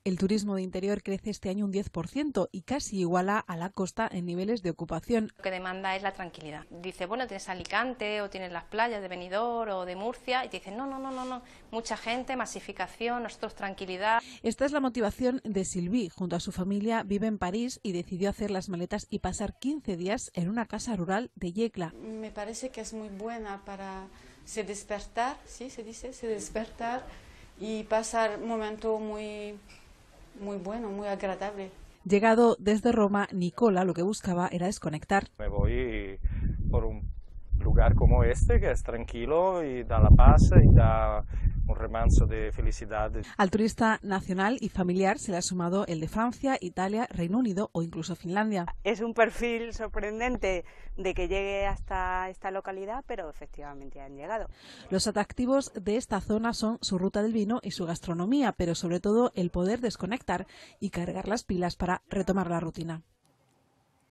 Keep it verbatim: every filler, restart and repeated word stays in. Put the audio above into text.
El turismo de interior crece este año un diez por ciento y casi iguala a la costa en niveles de ocupación. Lo que demanda es la tranquilidad. Dice, bueno, tienes Alicante o tienes las playas de Benidorm o de Murcia y te dicen, no, no, no, no, no, mucha gente, masificación, nosotros tranquilidad. Esta es la motivación de Sylvie. Junto a su familia vive en París y decidió hacer las maletas y pasar quince días en una casa rural de Yecla. Me parece que es muy buena para se despertar, ¿sí? Se dice, se despertar y pasar un momento muy... muy bueno, muy agradable. Llegado desde Roma, Nicola lo que buscaba era desconectar. Me voy por un lugar como este, que es tranquilo y da la paz y da un remanso de felicidad. Al turista nacional y familiar se le ha sumado el de Francia, Italia, Reino Unido o incluso Finlandia. Es un perfil sorprendente de que llegue hasta esta localidad, pero efectivamente han llegado. Los atractivos de esta zona son su ruta del vino y su gastronomía, pero sobre todo el poder desconectar y cargar las pilas para retomar la rutina.